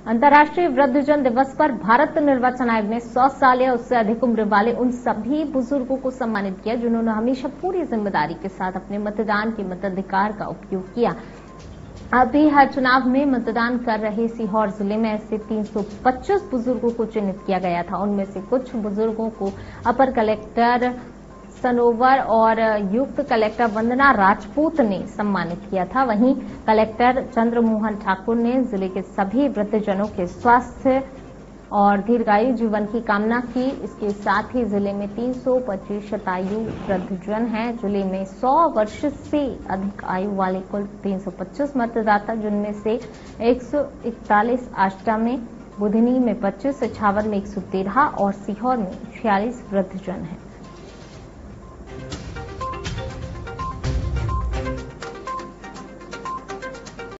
अंतर्राष्ट्रीय वृद्धजन दिवस पर भारत निर्वाचन आयोग ने 100 साल या उससे अधिक उम्र वाले उन सभी बुजुर्गों को सम्मानित किया जिन्होंने हमेशा पूरी जिम्मेदारी के साथ अपने मतदान के मताधिकार का उपयोग किया। अभी हर चुनाव में मतदान कर रहे सीहोर जिले में ऐसे 325 बुजुर्गों को चिन्हित किया गया था। उनमें से कुछ बुजुर्गों को अपर कलेक्टर सनोवर और युक्त कलेक्टर वंदना राजपूत ने सम्मानित किया था। वहीं कलेक्टर चंद्रमोहन ठाकुर ने जिले के सभी वृद्धजनों के स्वास्थ्य और दीर्घायु जीवन की कामना की। इसके साथ ही जिले में 325 शतायु वृद्धजन हैं। जिले में 100 वर्ष से अधिक आयु वाले कुल 325 मतदाता, जिनमें से 141 आष्टा में, बुधनी में 25, इछावर में 113 और सीहोर में 46 वृद्धजन हैं।